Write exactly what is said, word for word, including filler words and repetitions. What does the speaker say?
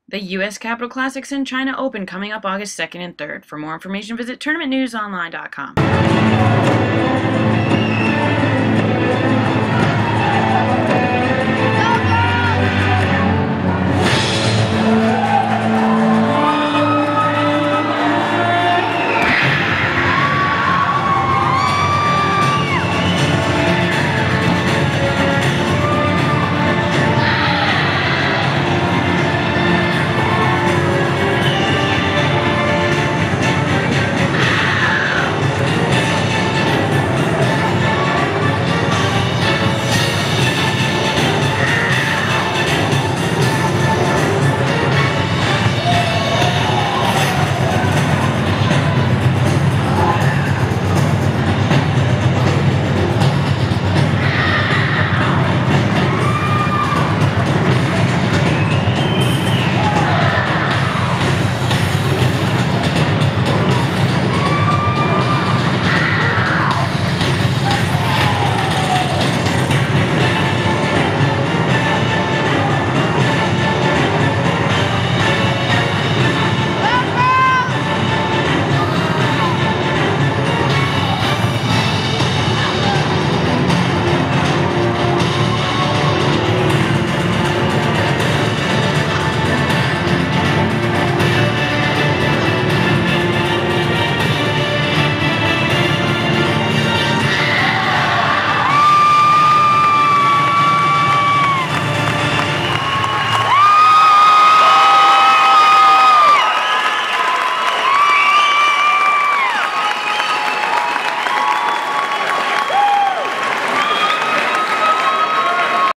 The U S Capitol Classics and China Open coming up August second and third. For more information, visit tournament news online dot com.